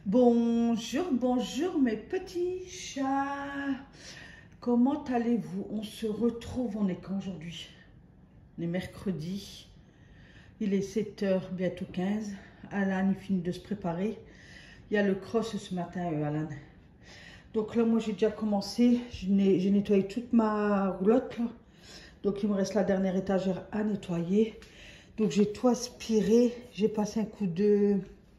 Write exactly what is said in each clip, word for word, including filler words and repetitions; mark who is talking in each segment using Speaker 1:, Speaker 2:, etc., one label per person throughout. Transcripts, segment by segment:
Speaker 1: Bonjour, bonjour mes petits chats. Comment allez-vous? On se retrouve, on est quand aujourd'hui? On est mercredi. Il est sept heures, bientôt quinze. Alan, il finit de se préparer. Il y a le cross ce matin, euh, Alan. Donc là, moi, j'ai déjà commencé. J'ai nettoyé toute ma roulotte, là. Donc, il me reste la dernière étagère à nettoyer. Donc, j'ai tout aspiré. J'ai passé un coup de...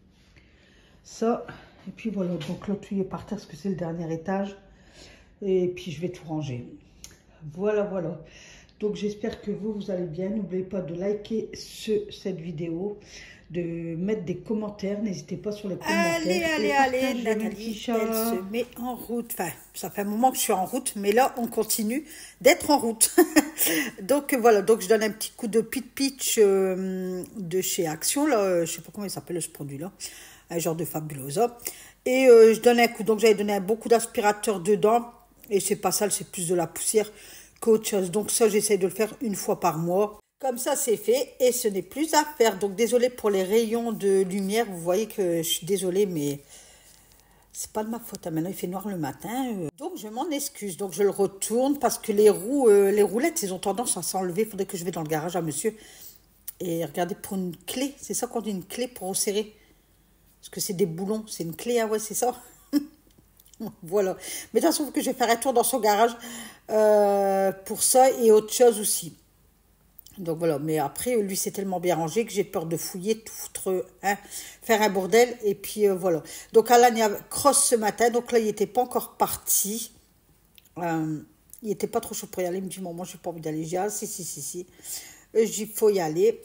Speaker 1: ça. Et puis, voilà. Donc, là, tout est par terre parce que c'est le dernier étage. Et puis, je vais tout ranger. Voilà, voilà. Donc, j'espère que vous, vous allez bien. N'oubliez pas de liker ce, cette vidéo, de mettre des commentaires. N'hésitez pas sur les commentaires.
Speaker 2: Allez, allez, allez, Nathalie, elle se met en route. Enfin, ça fait un moment que je suis en route, mais là, on continue d'être en route. Donc, voilà. Donc, je donne un petit coup de pit pitch euh, de chez Action. Là, je sais pas comment il s'appelle ce produit-là. Un genre de Fabulosa. Et euh, je donne un coup. Donc, j'avais donné un bon coup d'aspirateur dedans. Et c'est pas sale, c'est plus de la poussière qu'autre chose. Donc, ça, j'essaie de le faire une fois par mois. Comme ça, c'est fait et ce n'est plus à faire. Donc, désolé pour les rayons de lumière. Vous voyez que je suis désolée, mais c'est pas de ma faute. Maintenant, il fait noir le matin. Donc, je m'en excuse. Donc, je le retourne parce que les roues, euh, les roulettes, elles ont tendance à s'enlever. Il faudrait que je vais dans le garage à monsieur. Et regardez, pour une clé. C'est ça qu'on dit, une clé pour resserrer. Parce que c'est des boulons. C'est une clé, ah ouais, c'est ça. Voilà. Mais de toute façon, il faut que je vais faire un tour dans son garage euh, pour ça et autre chose aussi. Donc voilà, mais après, lui, c'est tellement bien rangé que j'ai peur de fouiller, tout foutre, hein, faire un bordel. Et puis euh, voilà. Donc Alan, il y a cross ce matin. Donc là, il n'était pas encore parti. Euh, il n'était pas trop chaud pour y aller. Il me dit, maman, je n'ai pas envie d'aller. Je dis, ah, si, si, si, si. Je dis, il faut y aller.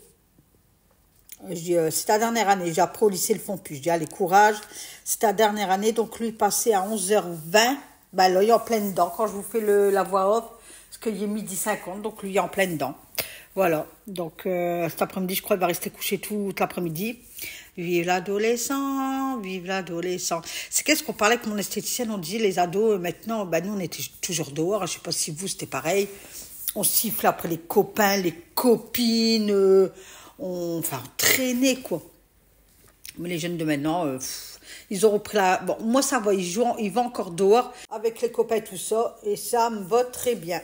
Speaker 2: Je dis, euh, c'est ta dernière année. J'ai appris au lycée le fond plus. Je dis, allez, courage. C'est ta dernière année. Donc lui, passé à onze heures vingt. Ben là, il est en pleine dent. Quand je vous fais le, la voix off, parce qu'il est midi cinquante. Donc lui, il est en pleine dent. Voilà, donc euh, cet après-midi, je crois qu'il va rester couché toute l'après-midi. Vive l'adolescent, vive l'adolescent. C'est qu'est-ce qu'on parlait avec mon esthéticienne, on dit les ados, maintenant, ben nous, on était toujours dehors. Je ne sais pas si vous, c'était pareil. On siffle après les copains, les copines, euh, on, enfin, on traînait, quoi. Mais les jeunes de maintenant, euh, pff, ils ont repris la... Bon, moi, ça va, ils jouent, ils vont encore dehors avec les copains et tout ça, et ça me va très bien.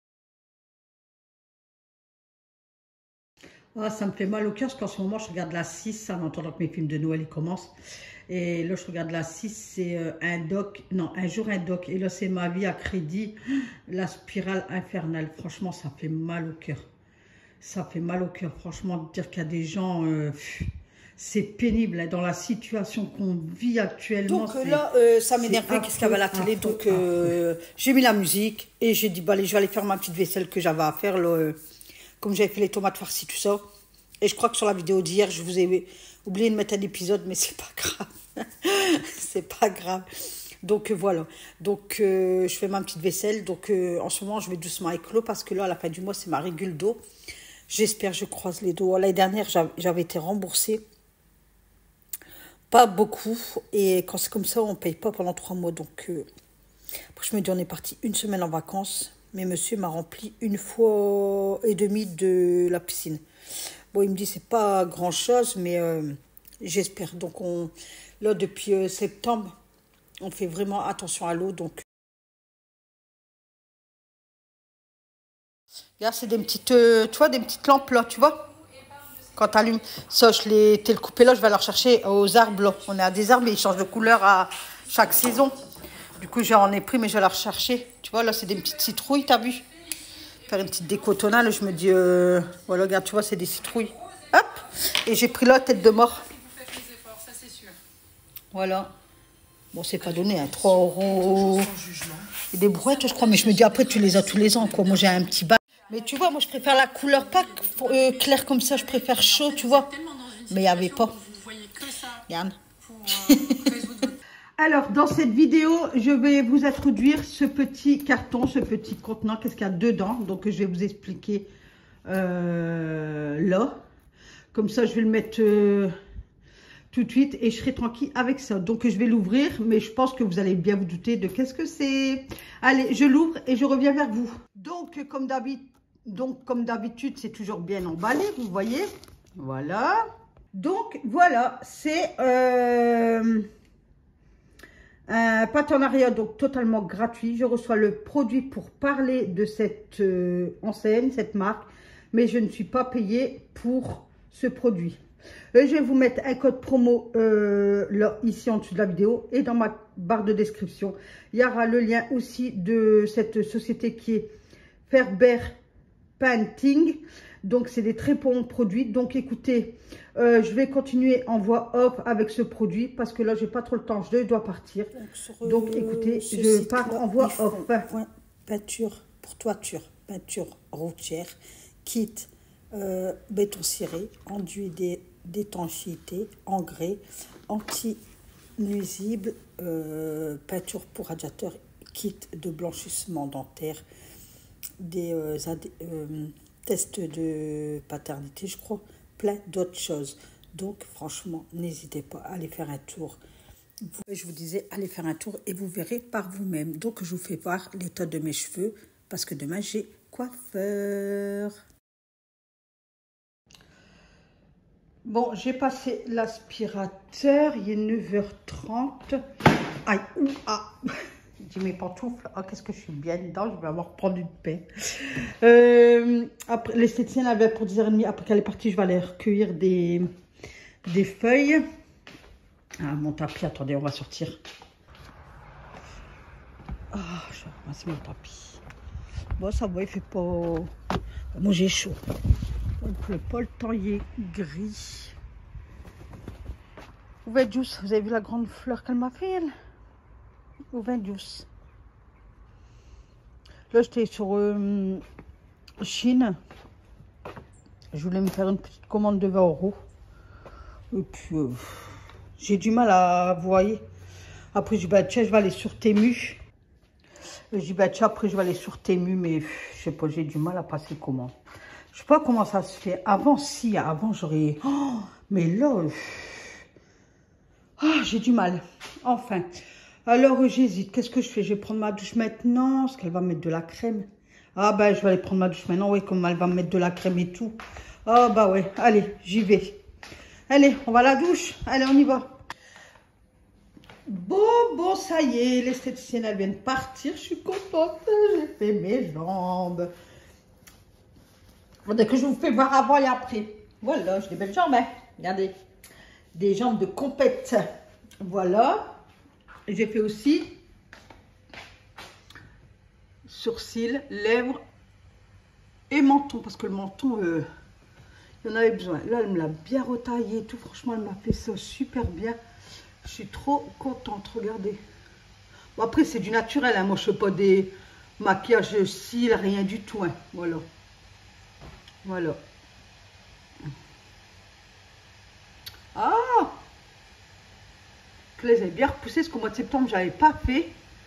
Speaker 1: Ah, ça me fait mal au cœur parce qu'en ce moment, je regarde la six, en attendant que mes films de Noël ils commencent. Et là, je regarde la six, c'est euh, un doc, non, un jour un doc. Et là, c'est ma vie à crédit, la spirale infernale. Franchement, ça fait mal au cœur. Ça fait mal au cœur, franchement, de dire qu'il y a des gens... Euh, c'est pénible, hein, dans la situation qu'on vit actuellement.
Speaker 2: Donc là, euh, ça m'énervait, qu'est-ce qu'il y avait à la télé. Affreux, donc, euh, j'ai mis la musique et j'ai dit, bah, allez, je vais aller faire ma petite vaisselle que j'avais à faire, là, euh, comme j'avais fait les tomates farcies, tout ça. Et je crois que sur la vidéo d'hier, je vous ai oublié de mettre un épisode, mais c'est pas grave. C'est pas grave. Donc, euh, voilà. Donc, euh, je fais ma petite vaisselle. Donc, euh, en ce moment, je vais doucement éclos parce que là, à la fin du mois, c'est ma régule d'eau. J'espère, je croise les doigts. L'année dernière, j'avais été remboursée. Pas beaucoup. Et quand c'est comme ça, on ne paye pas pendant trois mois. Donc, euh, après, je me dis, on est parti une semaine en vacances. Mais monsieur m'a rempli une fois et demie de la piscine. Bon, il me dit, c'est pas grand-chose, mais euh, j'espère. Donc, on, là, depuis euh, septembre, on fait vraiment attention à l'eau. Donc, regarde, c'est des petites, euh, tu vois, des petites lampes, là, tu vois. Quand tu allumes, ça, je l'ai coupé là, je vais aller rechercher aux arbres, là. On est à des arbres et ils changent de couleur à chaque saison. Du coup, j'en ai pris, mais je vais la rechercher. Tu vois, là, c'est des petites citrouilles, t'as vu? Faire une petite déco tonale, je me dis, euh, voilà, regarde, tu vois, c'est des citrouilles. Hop, et j'ai pris là, tête de mort. Voilà. Bon, c'est pas donné, hein, trois euros. Et des brouettes, je crois, mais je me dis, après, tu les as tous les ans, quoi. Moi, j'ai un petit bas. Mais tu vois, moi, je préfère la couleur pas euh, claire comme ça, je préfère chaud, tu vois. Mais il n'y avait pas. Regarde.
Speaker 1: Alors, dans cette vidéo, je vais vous introduire ce petit carton, ce petit contenant, qu'est-ce qu'il y a dedans. Donc, je vais vous expliquer euh, là. Comme ça, je vais le mettre euh, tout de suite et je serai tranquille avec ça. Donc, je vais l'ouvrir, mais je pense que vous allez bien vous douter de qu'est-ce que c'est. Allez, je l'ouvre et je reviens vers vous. Donc, comme d'habitude, donc, comme d'habitude, c'est toujours bien emballé, vous voyez. Voilà. Donc, voilà, c'est... Euh, Un partenariat donc totalement gratuit. Je reçois le produit pour parler de cette euh, enseigne, cette marque, mais je ne suis pas payée pour ce produit. Et je vais vous mettre un code promo euh, là, ici en dessous de la vidéo et dans ma barre de description. Il y aura le lien aussi de cette société qui est Ferber Painting. Donc, c'est des très bons produits. Donc, écoutez, euh, je vais continuer en voix off avec ce produit parce que là, j'ai pas trop le temps. Je dois partir. Donc, sur, Donc écoutez, je pars en voix off.
Speaker 2: Ouais, peinture pour toiture, peinture routière, kit euh, béton ciré, enduit d'étanchéité, engrais, anti-nuisible, euh, peinture pour radiateur, kit de blanchissement dentaire, des euh, euh, tests de paternité, je crois, plein d'autres choses. Donc, franchement, n'hésitez pas à aller faire un tour. Je vous disais, allez faire un tour et vous verrez par vous-même. Donc, je vous fais voir l'état de mes cheveux parce que demain, j'ai coiffeur.
Speaker 1: Bon, j'ai passé l'aspirateur, il est neuf heures trente. Aïe, ouh, ah. J'ai mes pantoufles. Oh, qu'est-ce que je suis bien dedans. Je vais avoir prendre une paix. Euh, après, l'esthéticienne avait pour dix heures trente. Après qu'elle est partie, je vais aller recueillir des, des feuilles. Ah, mon tapis. Attendez, on va sortir. Ah, oh, je vais ramasser mon tapis. Bon, ça va, il fait pas... Moi, j'ai chaud. Il pleut pas, le temps il est gris. Où va Juice? Vous avez vu la grande fleur qu'elle m'a fait, elle? Au vin douce. Là, j'étais sur euh, Chine. Je voulais me faire une petite commande de vingt euros. Et puis, euh, j'ai du mal à voir. Après, je dis, bah, tiens, je vais aller sur Temu. Je dis, bah, tiens, après, je vais aller sur Temu. Mais je sais pas, j'ai du mal à passer commande. Je sais pas comment ça se fait. Avant, si, avant, j'aurais... Oh, mais là, oh, j'ai du mal. Enfin... Alors, j'hésite. Qu'est-ce que je fais? Je vais prendre ma douche maintenant. Est-ce qu'elle va mettre de la crème? Ah, ben, je vais aller prendre ma douche maintenant. Oui, comme elle va mettre de la crème et tout. Ah, bah ouais. Allez, j'y vais. Allez, on va à la douche. Allez, on y va. Bon, bon, ça y est. L'esthéticienne, elle vient de partir. Je suis contente. J'ai fait mes jambes. Faudrait que je vous fais voir avant et après. Voilà, j'ai des belles jambes. Hein. Regardez. Des jambes de compète. Voilà. J'ai fait aussi sourcils, lèvres et menton. Parce que le menton, euh, il y en avait besoin. Là, elle me l'a bien retaillé et tout. Franchement, elle m'a fait ça super bien. Je suis trop contente. Regardez. Bon, après, c'est du naturel. Hein. Moi, je ne fais pas des maquillages cils, rien du tout. Hein. Voilà. Voilà. Ah! Je les ai bien repoussés parce qu'au mois de septembre, je n'avais pas fait.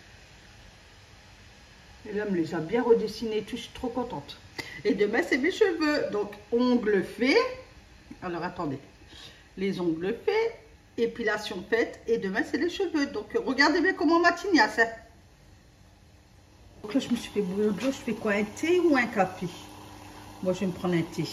Speaker 1: Et là, elle me les a bien redessinés et tout. Je suis trop contente. Et demain, c'est mes cheveux. Donc, ongles faits. Alors, attendez. Les ongles faits. Épilation faite. Et demain, c'est les cheveux. Donc, regardez bien comment ma tignasse. Hein. Donc là, je me suis fait bouillir d'eau. Je fais quoi? Un thé ou un café? Moi, je vais me prendre un thé.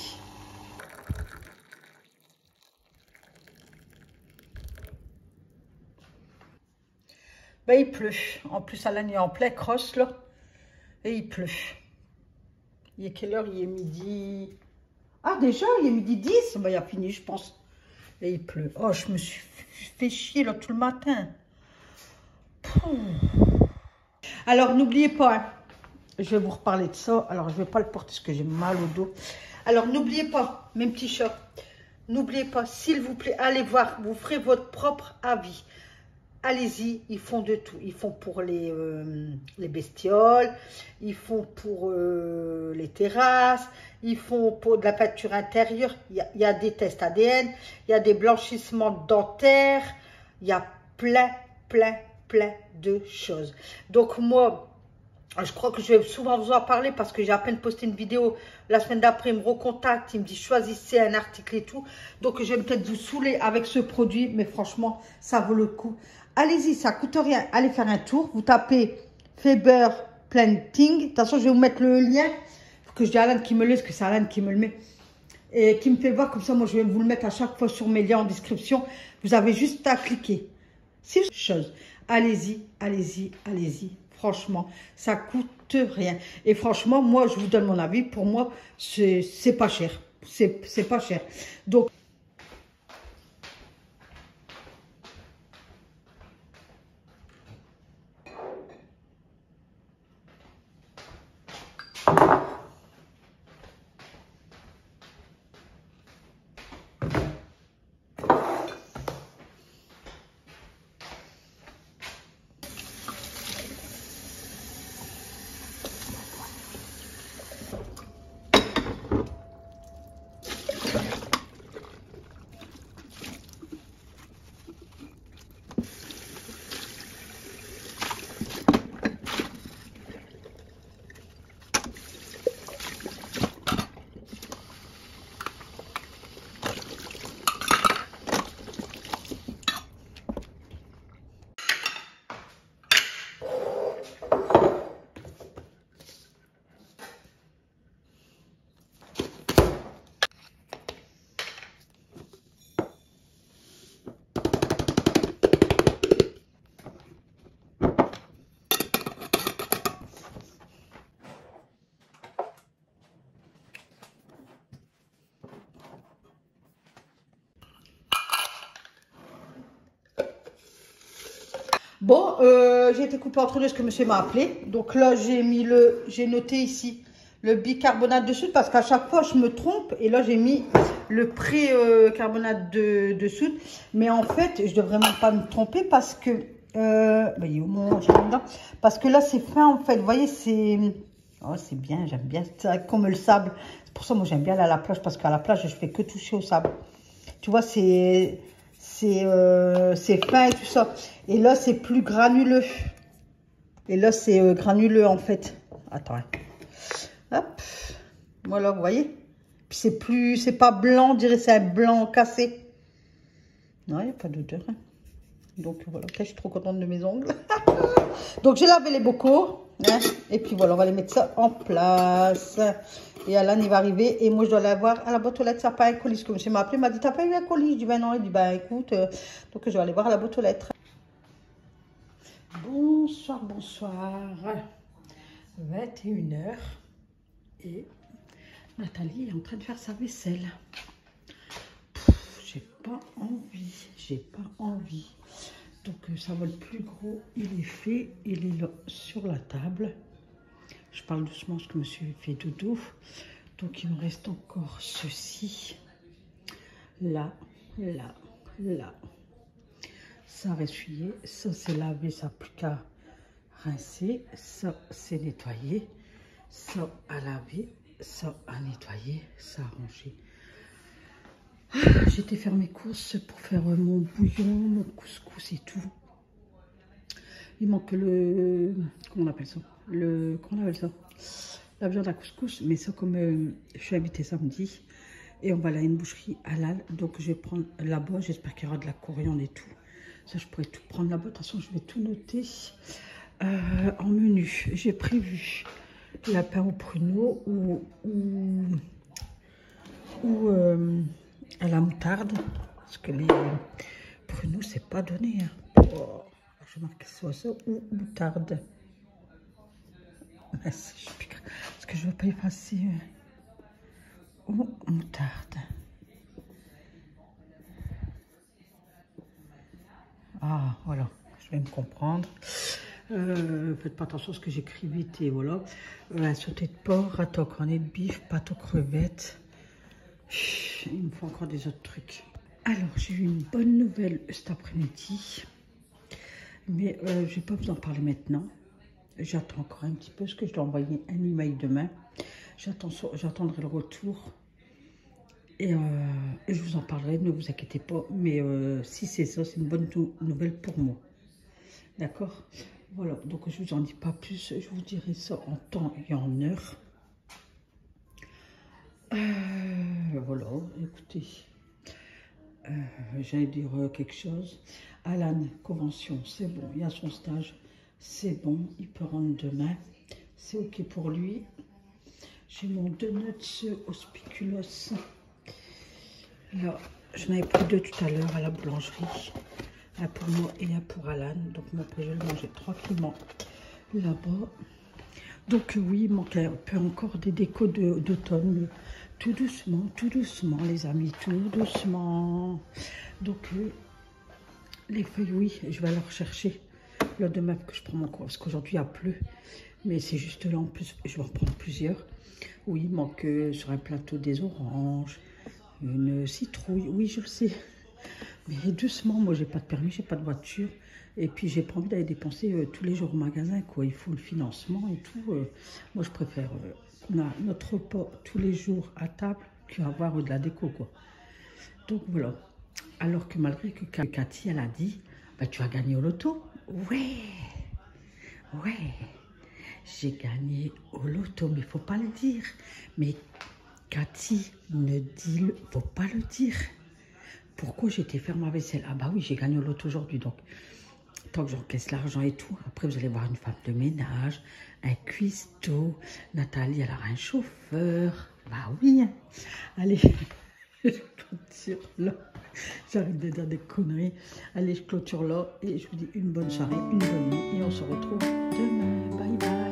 Speaker 1: Ben, il pleut. En plus, Alain est en plein cross, là. Et il pleut. Il est quelle heure? Il est midi... Ah, déjà, il est midi dix. Ben, il a fini, je pense. Et il pleut. Oh, je me suis fait chier, là, tout le matin. Pouh. Alors, n'oubliez pas, hein, je vais vous reparler de ça. Alors, je ne vais pas le porter parce que j'ai mal au dos. Alors, n'oubliez pas, mes petits chats, n'oubliez pas, s'il vous plaît, allez voir. Vous ferez votre propre avis. Allez-y, ils font de tout. Ils font pour les, euh, les bestioles, ils font pour euh, les terrasses, ils font pour de la peinture intérieure. Il y a, il y a des tests A D N, il y a des blanchissements dentaires, il y a plein, plein, plein de choses. Donc moi, je crois que je vais souvent vous en parler parce que j'ai à peine posté une vidéo. La semaine d'après, il me recontacte, il me dit choisissez un article et tout. Donc je vais peut-être vous saouler avec ce produit, mais franchement, ça vaut le coup. Allez-y, ça ne coûte rien. Allez faire un tour. Vous tapez Ferber Painting. De toute façon, je vais vous mettre le lien. Il faut que je dise à Alain qui me le met, parce que c'est Alain qui me le met. Et qui me fait voir comme ça. Moi, je vais vous le mettre à chaque fois sur mes liens en description. Vous avez juste à cliquer. C'est une chose. allez-y, allez-y, allez-y. Franchement, ça coûte rien. Et franchement, moi, je vous donne mon avis. Pour moi, c'est pas cher. C'est pas cher. Donc, bon, euh, j'ai été coupée entre deux ce que monsieur m'a appelé. Donc là, j'ai mis le, j'ai noté ici le bicarbonate de soude parce qu'à chaque fois, je me trompe. Et là, j'ai mis le pré-carbonate de, de soude. Mais en fait, je devrais même pas me tromper parce que, euh, bah, il est au moment où j'ai mis dedans. Parce que là, c'est fin en fait. Vous voyez, c'est, oh, c'est bien, j'aime bien. C'est comme le sable. C'est pour ça, moi, j'aime bien aller à la plage parce qu'à la plage, je fais que toucher au sable. Tu vois, c'est... C'est euh, fin et tout ça. Et là, c'est plus granuleux. Et là, c'est euh, granuleux, en fait. Attends. Hop. Voilà, vous voyez. Puis c'est plus... C'est pas blanc, on dirait c'est un blanc cassé. Non, il n'y a pas d'odeur. Hein. Donc, voilà. Je suis trop contente de mes ongles. Donc, j'ai lavé les bocaux. Hein. Et puis, voilà, on va les mettre ça en place. Et Alan, il va arriver. Et moi, je dois l'avoir à la boîte aux lettres. Ça n'a pas un colis. Comme monsieur m'a appelé, il m'a dit, t'as pas eu un colis? Je dis, ben non. Il dit, ben écoute. Euh, donc, je vais aller voir à la boîte aux lettres. Bonsoir, bonsoir. vingt et une heures. Et Nathalie est en train de faire sa vaisselle. J'ai pas envie. J'ai pas envie. Donc, euh, ça va le plus gros. Il est fait. Il est là sur la table. Je parle doucement parce que monsieur fait dodo. Donc, il me reste encore ceci. Là, là, là. Ça a essuyé. Ça, c'est lavé. Ça n'a plus qu'à rincer. Ça, c'est nettoyé. Ça, à laver. Ça, à nettoyer. Ça, à ranger. Ah, j'ai été faire mes courses pour faire mon bouillon, mon couscous et tout. Il manque le... Comment on appelle ça? Le... Comment on appelle ça? La viande à couscous. Mais ça, comme euh, je suis invitée samedi, et on va aller à une boucherie halal, donc je vais prendre là-bas. J'espère qu'il y aura de la coriandre et tout. Ça, je pourrais tout prendre là-bas. De toute façon, je vais tout noter euh, en menu. J'ai prévu lapin au pruneau ou... ou, ou euh, à la moutarde. Parce que les pruneaux, c'est pas donné. Hein. Oh. Je marque soit ça ou moutarde. Parce que je ne veux pas effacer. Ou moutarde. Ah, voilà. Je vais me comprendre. Euh, faites pas attention à ce que j'écris vite et voilà. Euh, un sauté de porc, râteau cornet de bif, pâte aux crevettes. Il me faut encore des autres trucs. Alors, j'ai eu une bonne nouvelle cet après-midi. Mais euh, je ne vais pas vous en parler maintenant. J'attends encore un petit peu parce que je dois envoyer un email demain. J'attendrai le retour. Et, euh, et je vous en parlerai, ne vous inquiétez pas. Mais euh, si c'est ça, c'est une bonne nouvelle pour moi. D'accord? Voilà, donc je ne vous en dis pas plus. Je vous dirai ça en temps et en heure. Euh, voilà, écoutez. Euh, J'allais dire euh, quelque chose. Alan, convention, c'est bon, il y a son stage, c'est bon, il peut rendre demain, c'est ok pour lui. J'ai mon donuts au spéculoos. Là, j'en avais pris deux tout à l'heure à la boulangerie. Un pour moi et un pour Alan. Donc moi après je vais le manger tranquillement là-bas. Donc oui, il manque un peu encore des décos d'automne, mais tout doucement, tout doucement les amis, tout doucement. Donc euh, les feuilles, oui, je vais aller rechercher là demain que je prends mon cours, parce qu'aujourd'hui il a plu. Mais c'est juste là en plus, je vais en prendre plusieurs. Oui, il manque euh, sur un plateau des oranges, une citrouille, oui je le sais. Mais doucement, moi j'ai pas de permis, j'ai pas de voiture. Et puis j'ai pas envie d'aller dépenser euh, tous les jours au magasin, quoi. Il faut le financement et tout. Euh, moi je préfère euh, qu'on a notre repas tous les jours à table qu'avoir euh, de la déco, quoi. Donc voilà. Alors que malgré que Cathy, elle a dit, bah, tu as gagné au loto. Ouais, ouais, j'ai gagné au loto, mais il faut pas le dire. Mais Cathy ne dit, le, faut pas le dire. Pourquoi j'étais faire ma vaisselle? Ah bah oui, j'ai gagné au loto aujourd'hui, donc tant que j'encaisse l'argent et tout, après vous allez voir une femme de ménage, un cuistot, Nathalie, elle aura un chauffeur, bah oui, allez, je clôture là, j'arrête de dire des conneries, allez, je clôture là, et je vous dis une bonne soirée, une bonne nuit, et on se retrouve demain, bye bye.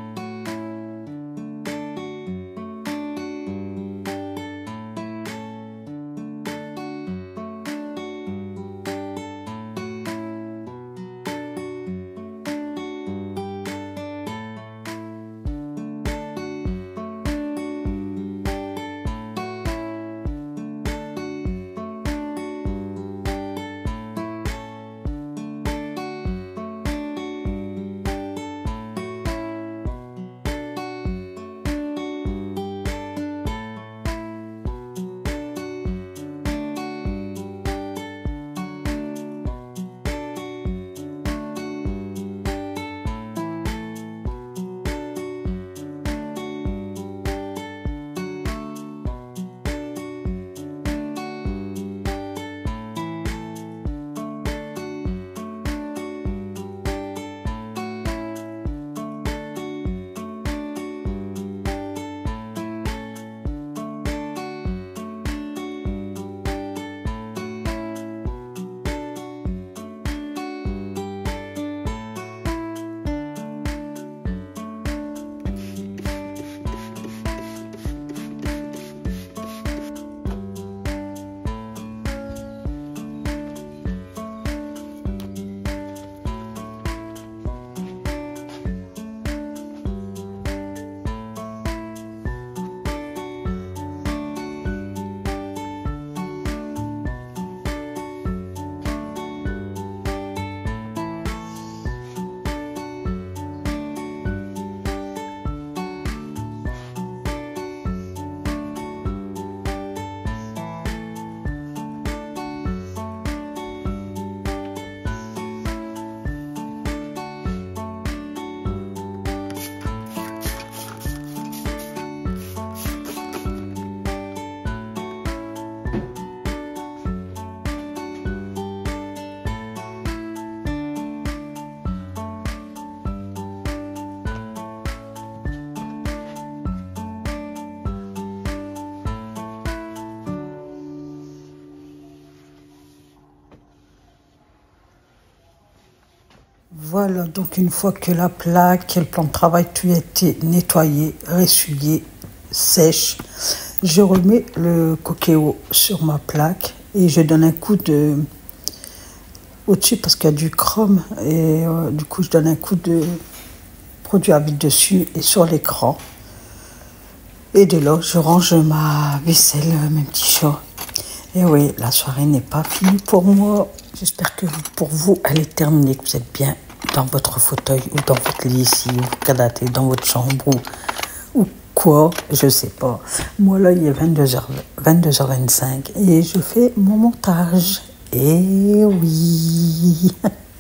Speaker 2: Voilà, donc une fois que la plaque et le plan de travail, tout a été nettoyé, ressuyé, sèche, je remets le coquéo sur ma plaque et je donne un coup de au-dessus parce qu'il y a du chrome et euh, du coup je donne un coup de produit à vide dessus et sur l'écran. Et de là, je range ma vaisselle, mes petits chats. Et oui, la soirée n'est pas finie pour moi. J'espère que pour vous, elle est terminée, que vous êtes bien dans votre fauteuil ou dans votre lit ici, ou canapé, dans votre chambre ou, ou quoi, je sais pas. Moi là, il est vingt-deux heures vingt-cinq et je fais mon montage. Et oui,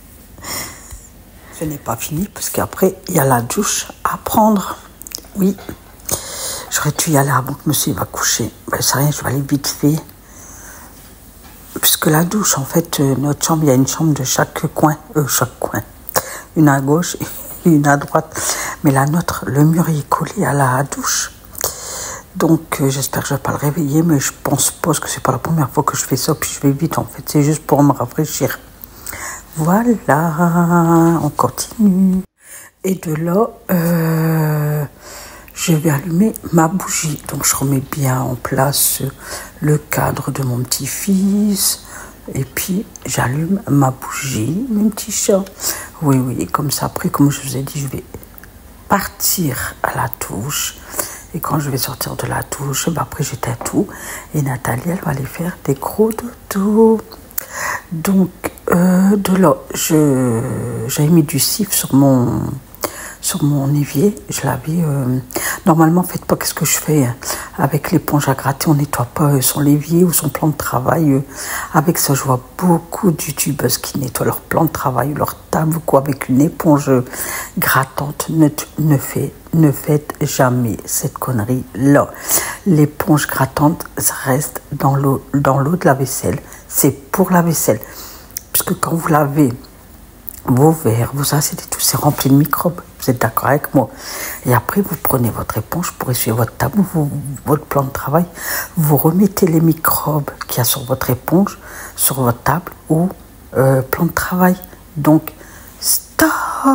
Speaker 2: ce n'est pas fini parce qu'après, il y a la douche à prendre. Oui, j'aurais dû y aller avant que monsieur va coucher. Ben, c'est rien, je vais aller vite fait. Puisque la douche, en fait, euh, notre chambre, il y a une chambre de chaque coin, euh, chaque coin. Une à gauche et une à droite. Mais la nôtre, le mur est collé à la douche. Donc, euh, j'espère que je ne vais pas le réveiller, mais je pense pas, parce que c'est pas la première fois que je fais ça, puis je vais vite, en fait. C'est juste pour me rafraîchir. Voilà, on continue. Et de là, euh, je vais allumer ma bougie. Donc, je remets bien en place le cadre de mon petit-fils. Et puis, j'allume ma bougie, mon petit chat. Oui, oui, comme ça, après, comme je vous ai dit, je vais partir à la douche. Et quand je vais sortir de la douche, bah après, j'éteins tout. Et Nathalie, elle va aller faire des gros dodo. Donc, euh, de là, j'avais mis du cif sur mon... sur mon évier, je l'avais... Euh, normalement, faites pas qu'est-ce que je fais hein. Avec l'éponge à gratter, on nettoie pas euh, son évier ou son plan de travail. Euh, avec ça, je vois beaucoup de youtubeuses qui nettoient leur plan de travail, leur table ou quoi, avec une éponge grattante. Ne, ne, fait, ne faites jamais cette connerie-là. L'éponge grattante reste dans l'eau dans l'eau de la vaisselle. C'est pour la vaisselle. Puisque quand vous lavez vos verres, vos assiettes et tout, c'est rempli de microbes. Vous êtes d'accord avec moi? Et après, vous prenez votre éponge pour essuyer votre table, vous, votre plan de travail. Vous remettez les microbes qu'il y a sur votre éponge, sur votre table ou euh, plan de travail. Donc, stop.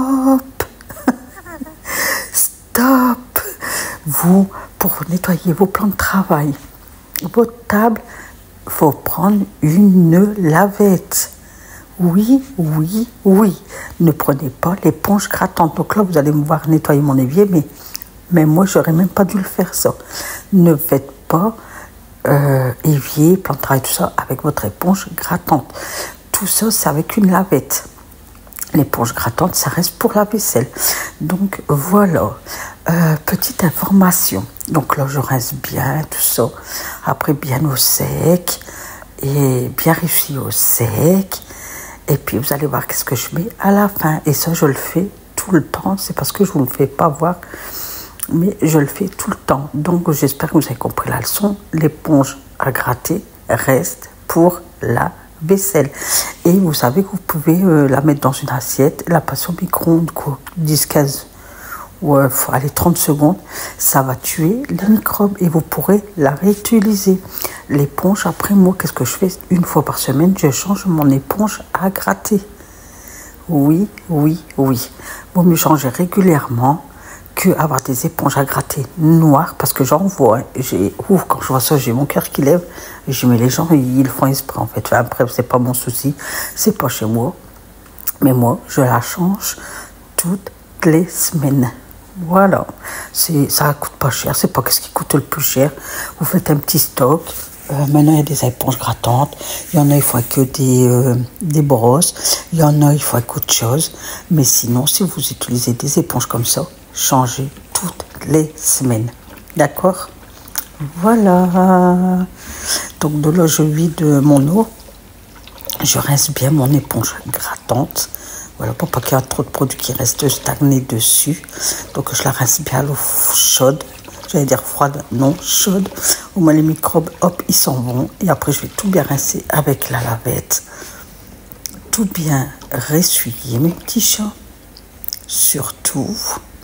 Speaker 2: Stop. Vous, pour nettoyer vos plans de travail, votre table, il faut prendre une lavette. Oui, oui, oui. Ne prenez pas l'éponge grattante. Donc là, vous allez me voir nettoyer mon évier, mais, mais moi, j'aurais même pas dû le faire, ça. Ne faites pas euh, évier, plan de travail, tout ça, avec votre éponge grattante. Tout ça, c'est avec une lavette. L'éponge grattante, ça reste pour la vaisselle. Donc, voilà. Euh, petite information. Donc là, je rince bien, tout ça. Après, bien au sec. Et bien réussi au sec. Et puis, vous allez voir qu'est-ce que je mets à la fin. Et ça, je le fais tout le temps. C'est parce que je ne vous le fais pas voir. Mais je le fais tout le temps. Donc, j'espère que vous avez compris la leçon. L'éponge à gratter reste pour la vaisselle. Et vous savez que vous pouvez euh, la mettre dans une assiette, la passer au micro-ondes, dix quinze ou euh, allez, trente secondes. Ça va tuer les microbes et vous pourrez la réutiliser. L'éponge, après moi, qu'est-ce que je fais? Une fois par semaine, je change mon éponge à gratter. Oui, oui, oui. Vaut mieux changer régulièrement que avoir des éponges à gratter noires, parce que j'en vois, hein, j'ai, ouf, quand je vois ça, j'ai mon cœur qui lève. Je mets les gens, ils, ils font esprit en fait. Enfin, après, c'est pas mon souci, c'est pas chez moi. Mais moi, je la change toutes les semaines. Voilà, c'est, ça coûte pas cher, c'est pas ce qui coûte le plus cher. Vous faites un petit stock. Euh, maintenant, il y a des éponges grattantes. Il y en a, il faut que des, euh, des brosses. Il y en a, il faut autre chose. Mais sinon, si vous utilisez des éponges comme ça, changez toutes les semaines. D'accord? Voilà. Donc, de là, je vide mon eau. Je rince bien mon éponge grattante. Voilà, pour pas qu'il y ait trop de produits qui restent stagnés dessus. Donc, je la rince bien à l'eau chaude. J'allais dire froide, non, chaude. Au moins, les microbes, hop, ils s'en vont. Et après, je vais tout bien rincer avec la lavette. Tout bien ressuyer, mes petits chats. Surtout.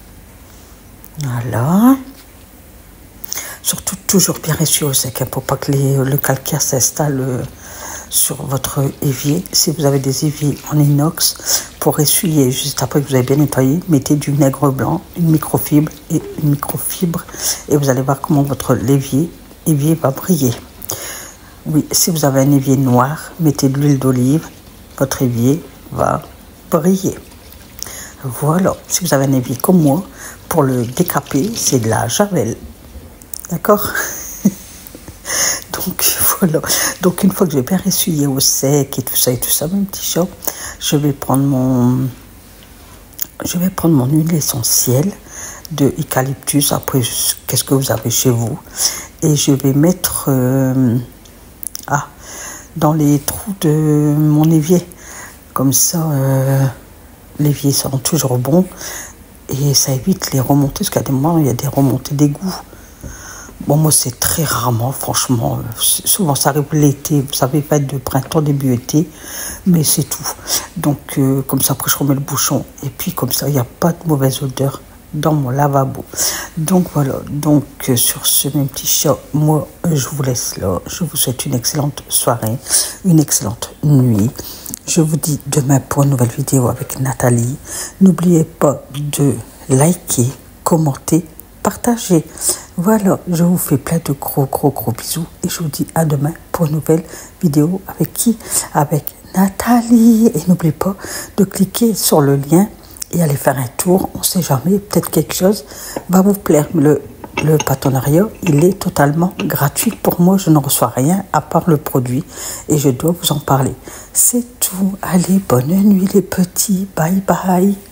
Speaker 2: Voilà. Surtout, toujours bien ressuyer au sec, hein, pour pas que les, le calcaire s'installe euh, sur votre évier. Si vous avez des éviers en inox, pour essuyer, juste après que vous avez bien nettoyé, mettez du vinaigre blanc, une microfibre et une microfibre. Et vous allez voir comment votre évier, évier va briller. Oui, si vous avez un évier noir, mettez de l'huile d'olive. Votre évier va briller. Voilà. Si vous avez un évier comme moi, pour le décaper, c'est de la javel. D'accord? Donc, voilà. Donc, une fois que j'ai bien essuyé au sec et tout ça et tout ça, mon petit chat, je vais prendre mon... Je vais prendre mon huile essentielle de eucalyptus. Après, qu'est-ce que vous avez chez vous? Et je vais mettre... Euh, ah, dans les trous de mon évier. Comme ça, euh, l'évier sent toujours bon. Et ça évite les remontées. Parce qu'à des moments, il y a des remontées d'égout. Bon, moi, c'est très rarement, franchement. Souvent, ça arrive l'été. Vous savez, pas de printemps, début été. Mais c'est tout. Donc, euh, comme ça, après, je remets le bouchon. Et puis, comme ça, il n'y a pas de mauvaise odeur dans mon lavabo. Donc, voilà. Donc, euh, sur ce, mes petits chats, moi, je vous laisse là. Je vous souhaite une excellente soirée, une excellente nuit. Je vous dis demain pour une nouvelle vidéo avec Nathalie. N'oubliez pas de liker, commenter, partager. Voilà, je vous fais plein de gros, gros, gros bisous. Et je vous dis à demain pour une nouvelle vidéo avec qui? Avec Nathalie. Et n'oubliez pas de cliquer sur le lien et aller faire un tour. On ne sait jamais, peut-être quelque chose va vous plaire. Le, le partenariat, il est totalement gratuit pour moi. Je ne reçois rien à part le produit et je dois vous en parler. C'est tout. Allez, bonne nuit les petits. Bye bye.